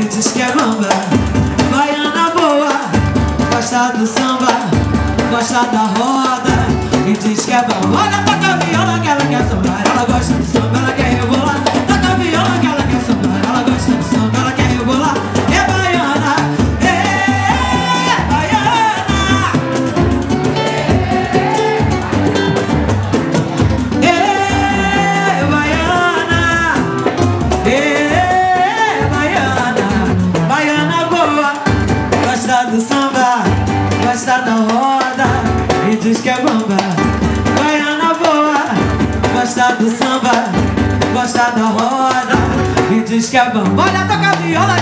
e diz que é bamba. Baiana boa, gosta do samba, gosta da roda e diz que é bamba. Olha, toca a viola que ela quer sambar, ela gosta do samba, ela quer rebolar. Toca a viola que ela quer sambar, ela gosta do samba, ela quer rebolar. É baiana, é baiana, é baiana, é baiana. Baiana boa, gosta do samba, gosta da roda e diz que é bamba. Baiana boa, gosta do samba, gosta da roda e diz que é bamba. Olha, toca a viola